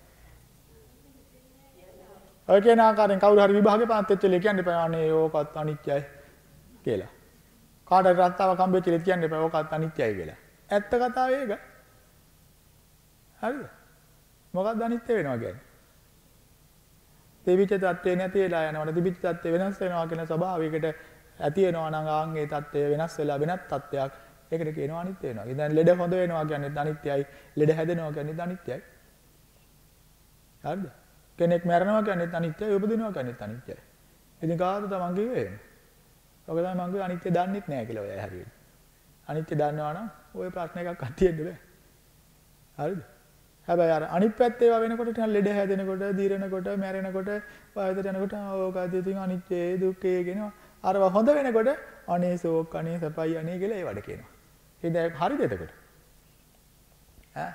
ඔය කියන ආකාරයෙන් කවුරු හරි විභාගේ පාත් වෙච්ච ලේ කියන්න එපා අනේ ඕකත් අනිත්‍යයි කියලා. කාටද රත්තාවක් හම්බෙච්ච ලේ කියන්න එපා ඕකත් අනිත්‍යයි කියලා. ඇත්ත කතාව ඒක. හරිද? මොකක්ද අනිත්‍ය වෙනවා කියන්නේ? තිබිච්ච தත්ත්වේ නැති වෙලා යනවනේ තිබිච්ච தත්ත්වේ වෙනස් වෙනවා කියන ස්වභාවයකට ඇති වෙනවා නම් ආන් ඒ தත්ත්වය වෙනස් වෙලා වෙනත් තත්ත්වයක් ඒකට කියනවා අනිත්‍ය වෙනවා. ඉතින් ලෙඩ හොඳ වෙනවා කියන්නේ අනිත්‍යයි. ලෙඩ හැදෙනවා කියන්නේ අනිත්‍යයි. හරිද? කෙනෙක් මැරෙනවා කියන්නේ අනිත්‍යයි, උපදිනවා කියන්නේ අනිත්‍යයි. ඉතින් කාටද තමන් කිව්වේ? ඔක තමයි මම කිව්වේ අනිත්‍ය දන්නෙත් නැහැ කියලා ඔය හරියට. අනිත්‍ය දන්නවා නම් ওই ප්‍රශ්න එකක් අත්තියෙන්න බෑ. හරිද? හැබැයි අර අනිත් පැත්තේ ඒවා වෙනකොට ටිකක් ලෙඩ හැදෙනකොට, දීරනකොට, මැරෙනකොට, වයසට යනකොට ඕකද ඉතින් අනිත්‍යයි, දුක්ඛයි කියනවා. අරව හොඳ වෙනකොට අනේ සෝක් අනේ සපයි අනේ කියලා ඒවට කියනවා. ඉතින් ඒක හරිද එතකොට? ඈ?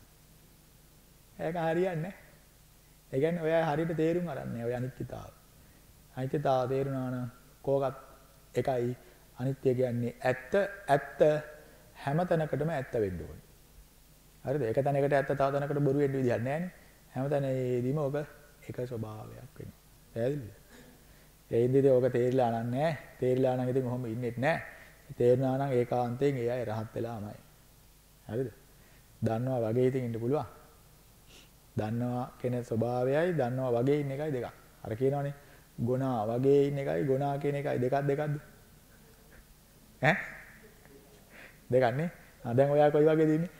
ඒක හරියන්නේ නැහැ. ඒ කියන්නේ ඔය හරියට තේරුම් අරන්නේ ඔය අනිත්‍යතාව. අනිත්‍යතාව තේරුණා නම් කෝකත් එකයි අනිත්‍ය කියන්නේ ඇත්ත ඇත්ත හැම තැනකටම ඇත්ත වෙන්න ඕනේ. හරිද? එක තැනකට ඇත්ත තව තැනකට බොරු වෙන්න විදිහක් නැහැ නේ. හැම තැනදීම ඔක එක ස්වභාවයක් වෙනවා. පැහැදිලිද? ඒ ඉදිරියේ ඔක තේරිලා නැහැ. තේරිලා නම් ඉතින් ඔහොම ඉන්නෙත් නැහැ. තේරුණා නම් ඒකාන්තයෙන් ඒ අය රහත් වෙලාමයි. හරිද? දන්නවා වගේ ඉතින් ඉන්න පුළුවන්. දන්නවා කියන ස්වභාවයයි දන්නවා වගේ ඉන්න එකයි දෙකක්. අර කියනවනේ ගුණා වගේ ඉන්න එකයි ගුණා කියන එකයි දෙකක් දෙකක්ද? ඈ? දෙකක් නේ. ආ දැන් ඔයා කොයි වගේද ඉන්නේ?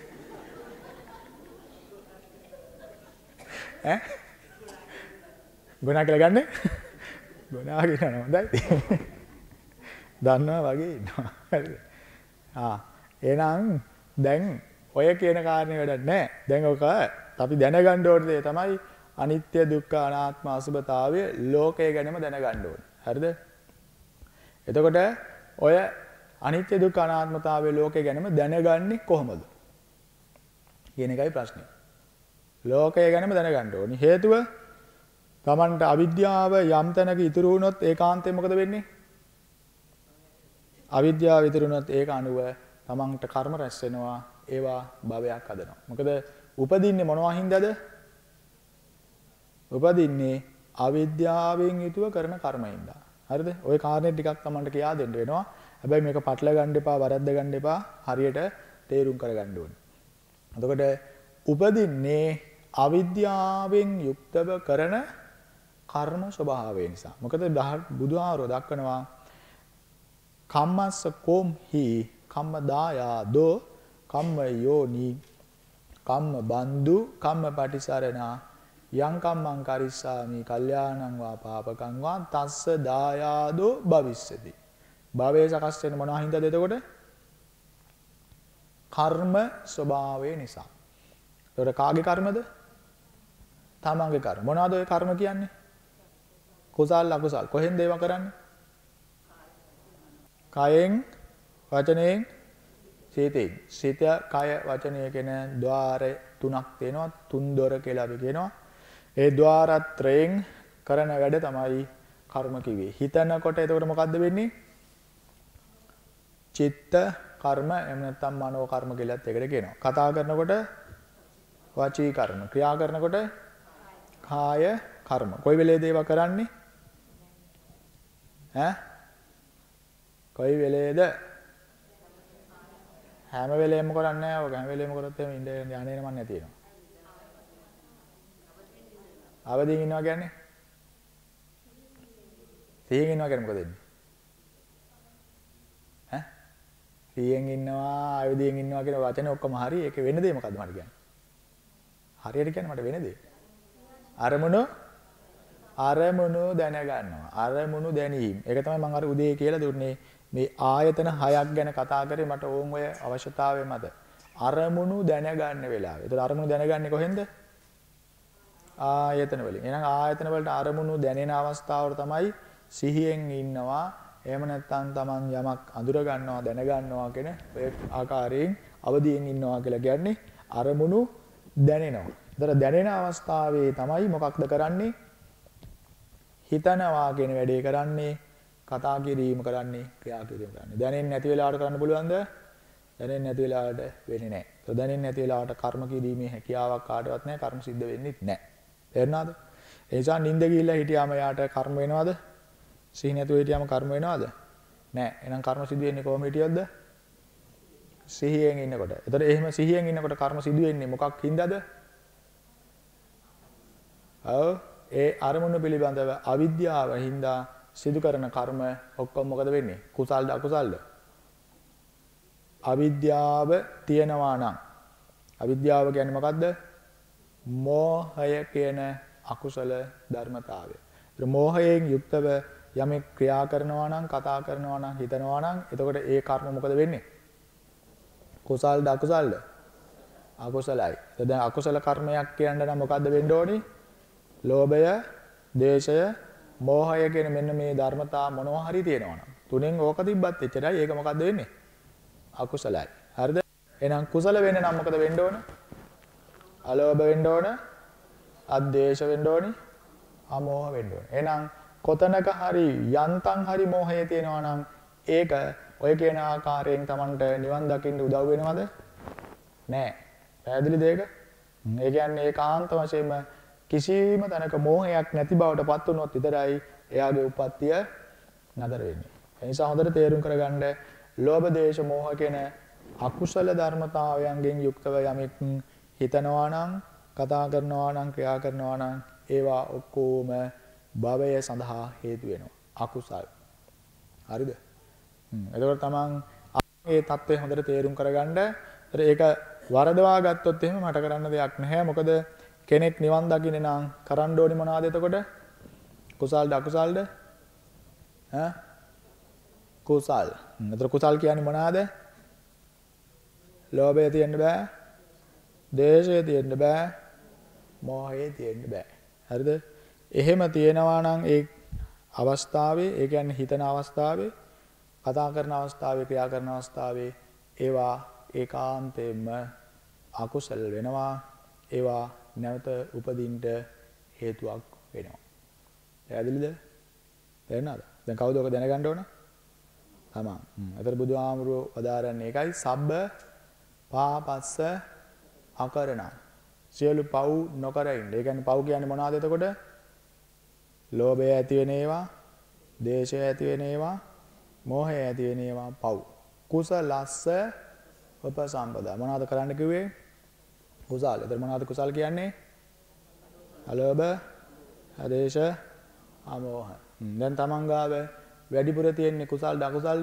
ඈ? ගුණා කියලා ගන්නෙ? ගුණා කියනවා හොඳයි. දන්නවා වගේ ඉන්නවා. හරිද? ආ එහෙනම් දැන් ඔය කියන කාරණේ වැඩක් නැහැ. දැන් ඔක අපි දැනගන්න ඕන දේ තමයි අනිත්‍ය දුක්ඛ අනාත්ම අසුභතාවය ලෝකය ගැනම දැනගන්න ඕනේ. හරිද? එතකොට ඔය අනිත්‍ය දුක්ඛ අනාත්මතාවය ලෝකය ගැනම දැනගන්නේ කොහොමද? කියන එකයි ප්‍රශ්නේ. ලෝකය ගැනම දැනගන්න ඕනේ. හේතුව තමන්ට අවිද්‍යාව යම් තැනක ඉතුරු වුණොත් ඒකාන්තයෙන් මොකද වෙන්නේ? අවිද්‍යාව ඉතුරු වුණොත් ඒක අනුව තමන්ට කර්ම රැස් වෙනවා. ඒවා භවයක් හදනවා. මොකද උපදින්නේ මොනවා හින්දාද? උපදින්නේ අවිද්‍යාවෙන් යුතුව කරන කර්මයින්ද. හරිද? ওই කාරණේ ටිකක් තමන්ට කියා දෙන්න වෙනවා. හැබැයි මේක පටල ගන්න එපා, වරද්ද ගන්න එපා. හරියට තේරුම් කරගන්න ඕනේ. එතකොට උපදින්නේ අවිද්‍යාවෙන් යුක්තව කරන කර්ම ස්වභාවය නිසා. මොකද බුදුහාරෝ දක්වනවා කම්මස්ස කොම්හි කම්ම දායාදෝ කම්ම යෝනි කම්ම බන්දු කම්ම පටිසරණා යං කම්මං කරිස්සාමි කල්යාණං වා පාපකං වා තස්ස දායාදෝ භවිස්සති. භවයේ සකස් වෙන මොනවා හින්දාද එතකොට? කර්ම ස්වභාවය නිසා. ඒතකොට කාගේ කර්මද? තමන්ගේ කර්ම. මොනවද ඔය කර්ම කියන්නේ? කුසල් අකුසල්. කොහෙන්ද ඒවා කරන්නේ? කයෙන්, වචනයෙන්, සිතෙන්. සිත, කය, වචනය කියන ద్వාර තුනක් තියෙනවා. තුන් දොර කියලා අපි කියනවා. ඒ ద్వාරත්‍රයෙන් කරන වැඩ තමයි කර්ම කිව්වේ. හිතනකොට එතකොට මොකද්ද වෙන්නේ? චිත්ත කර්ම එහෙම නැත්නම් මනෝ කර්ම කියලාත් ඒකට කියනවා. කතා කරනකොට වාචී කර්ම, ක්‍රියා කරනකොට කාය කර්ම. කොයි වෙලේද ඒවා කරන්නේ? ඈ? කොයි වෙලේද? හැම වෙලේම කරන්නේ නැහැ. ඔක හැම වෙලේම කරොත් එහෙම ඉඳ යන්නේ නම නැති වෙනවා. අවදීන් ඉන්නවා කියන්නේ? සිහියෙන් ඉන්නවා කියන්නේ මොකද වෙන්නේ? ඈ? සිහියෙන් ඉන්නවා, අවදීන් ඉන්නවා කියන වචනේ ඔක්කොම හරි. ඒකේ වෙන දේ මොකද්ද මට කියන්නේ? හරියට කියන්නේ මට වෙන දේ. අරමුණු අරමුණු දැන ගන්නවා. අරමුණු දැනීම. ඒක තමයි මම අර උදේ කියලා දුන්නේ. මේ ආයතන හයක් ගැන කතා කරේ මට ඕන් ඔය අවශ්‍යතාවය මත. අරමුණු දැනගන්න වෙලාව. ඒතර අරමුණු දැනගන්නේ කොහෙන්ද? ආයතන වලින්. එහෙනම් ආයතන වලට අරමුණු දැනෙන අවස්ථාවට තමයි සිහියෙන් ඉන්නවා. එහෙම නැත්නම් Taman යමක් අඳුර ගන්නවා, දැන ගන්නවා කියන ඔය ආකාරයෙන් අවදියෙන් ඉන්නවා කියලා කියන්නේ අරමුණු දැනෙනවා. ඒතර දැනෙන අවස්ථාවේ තමයි මොකක්ද කරන්නේ? හිතනවා කියන වැඩේ කරන්නේ, කතා කිරීම කරන්නේ, ක්‍රියා කිරීම කරන්නේ. දැනෙන්නේ නැති වෙලාවට කරන්න පුළුවන්ද? දැනෙන්නේ නැති වෙලාවට වෙන්නේ නැහැ. તો දැනෙන්නේ නැති වෙලාවට කර්ම කිරීමේ හැකියාවක් කාටවත් නැහැ. කර්ම සිද්ධ වෙන්නේත් නැහැ. තේරුණාද? ඒ නිසා නිින්ද ගිහිල්ලා හිටියාම යාට කර්ම වෙනවද? සිහි නැතුව හිටියාම කර්ම වෙනවද? නැහැ. එහෙනම් කර්ම සිදු වෙන්නේ කොහොම හිටියොත්ද? සිහියෙන් ඉන්නකොට. එතකොට එහෙම සිහියෙන් ඉන්නකොට කර්ම සිදු වෙන්නේ මොකක් හින්දාද? ඔව් ඒ අරමුණු පිළිබඳව අවිද්‍යාව හින්දා සිදු කරන කර්ම ඔක්කොම මොකද වෙන්නේ? කුසල්ද අකුසල්ද? අවිද්‍යාව තියෙනවා නම් අවිද්‍යාව කියන්නේ මොකද්ද? මෝහය කියන අකුසල ධර්මතාවය. ඒ මෝහයෙන් යුක්තව යමෙක් ක්‍රියා කරනවා නම්, කතා කරනවා නම්, හිතනවා නම් එතකොට ඒ කර්ම මොකද වෙන්නේ? කුසල්ද අකුසල්ද? අකුසලයි. දැන් අකුසල කර්මයක් කියන්න නම් මොකද්ද වෙන්න ඕනේ? ලෝභය, ද්වේෂය, මෝහය කියන මෙන්න මේ ධර්මතා මොනවා හරි තියෙනවා නම් තුනෙන් ඕක තිබ්බත් එච්චරයි. ඒක මොකද්ද වෙන්නේ? අකුසලයි. හරිද? එහෙනම් කුසල වෙන්න නම් මොකද වෙන්න ඕන? අලෝභ වෙන්න ඕන, අද්වේෂ වෙන්න ඕනි, අමෝහ වෙන්න ඕන. එහෙනම් කොතනක හරි යන්තම් හරි මෝහය තියෙනවා නම් ඒක ඔය කියන ආකාරයෙන් Tamanට නිවන් දකින්න උදව් වෙනවද? නෑ. පැහැදිලිද ඒක? ඒ කියන්නේ ඒකාන්ත වශයෙන්ම කිසිම තැනක මෝහයක් නැති බවට පත් වුණොත් විතරයි එයාගේ උප්පත්තිය නතර වෙන්නේ. ඒ නිසා හොඳට තේරුම් කරගන්න ලෝභ දේශ මෝහ කියන අකුසල ධර්මතාවයන්ගෙන් යුක්තව යමෙක් හිතනවා නම්, කතා කරනවා නම්, ක්‍රියා කරනවා නම් ඒවා ඔක්කොම භවය සඳහා හේතු වෙනවා. අකුසල්. හරිද? හ්ම්. එතකොට තමන් මේ தත්ත්වය හොඳට තේරුම් කරගන්න. ඒක වරදවා ගත්තොත් එහෙම මට කරන්න දෙයක් නැහැ. මොකද කෙනෙක් නිවන් දකින්න නම් කරන්න ඕනි මොනවාද එතකොට? කුසල්ද අකුසල්ද? ඈ? කුසල්. එතකොට කුසල් කියන්නේ මොනවාද? ලෝභය තියෙන්න බෑ. ද්වේෂය තියෙන්න බෑ. මෝහය තියෙන්න බෑ. හරිද? එහෙම තියෙනවා නම් ඒ අවස්ථාවේ, ඒ කියන්නේ හිතන අවස්ථාවේ, කතා කරන අවස්ථාවේ, ක්‍රියා කරන අවස්ථාවේ ඒවා ඒකාන්තයෙන්ම අකුසල වෙනවා. ඒවා නැවත උපදින්න හේතුවක් වෙනවා. පැහැදිලිද? තේරුණාද? දැන් කවුද ඔක දැනගන්න ඕන? තමන්. හ්ම්. අතර බුදුහාමුදුරුවෝ වදාරන්නේ ඒකයි සබ්බ පාපස්ස අකරණ. සියලු පව් නොකර ඉන්න. ඒ කියන්නේ පව් කියන්නේ මොනවද එතකොට? ලෝභය ඇති වෙන ඒවා, දේශය ඇති වෙන ඒවා, මෝහය ඇති වෙන ඒවා පව්. කුසලස්ස උපසම්පදා. මොනවද කරන්න කිව්වේ? කුසල. එතන මොනවද කුසල කියන්නේ? අලෝභ, ආදේශ, අමෝහ. දැන් තමන් ගාව වැඩිපුර තියෙන්නේ කුසල්ද අකුසල්ද?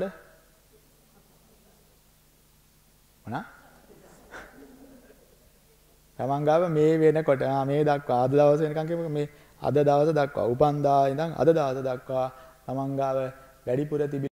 මොනා? තමන් ගාව මේ වෙනකොට මේ දක්වා අද දවස් වෙනකන් කියමු මේ අද දවස දක්වා උපන්දා ඉඳන් අද දවස දක්වා තමන් ගාව වැඩිපුර තිබි